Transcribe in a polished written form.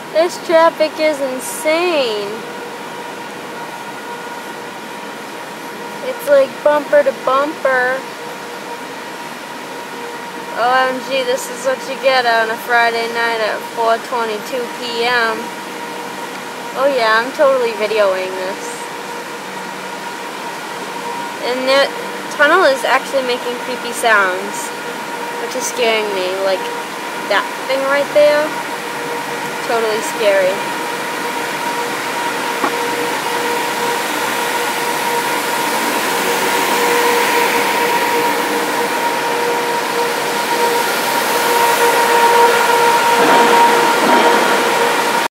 This traffic is insane. It's like bumper to bumper. OMG, this is what you get on a Friday night at 4:22 p.m. Oh yeah, I'm totally videoing this. And the tunnel is actually making creepy sounds, which is scaring me. Like that thing right there, totally scary.